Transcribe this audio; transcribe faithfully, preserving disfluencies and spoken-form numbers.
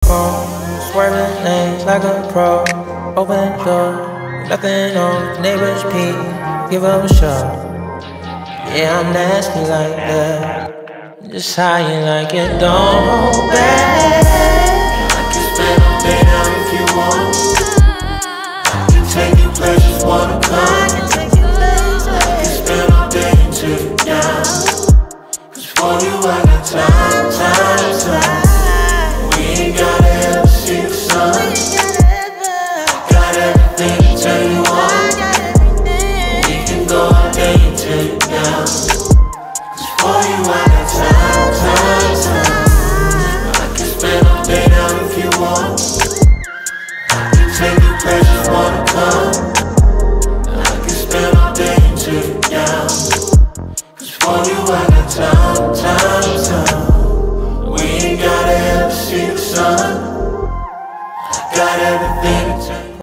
phone, swerving lanes like a pro. Open door, nothing on, neighbors peek, give up a shot. Yeah, I'm nasty like that. Just how you like it, don't hold back. I can spend all day down if you want. I can take you places, wanna come. I can spend all day until you down. Cause for you I got time, time, time. We ain't gotta ever see the sun. Got everything to turn you on. We can go all day until you down. Cause for you I got time, time, time. I can spend all day down if you want. I can take you places, wanna come. I can spend all day until you down. Cause for you I got time, time, time. We ain't gotta ever see the sun. Got everything to turn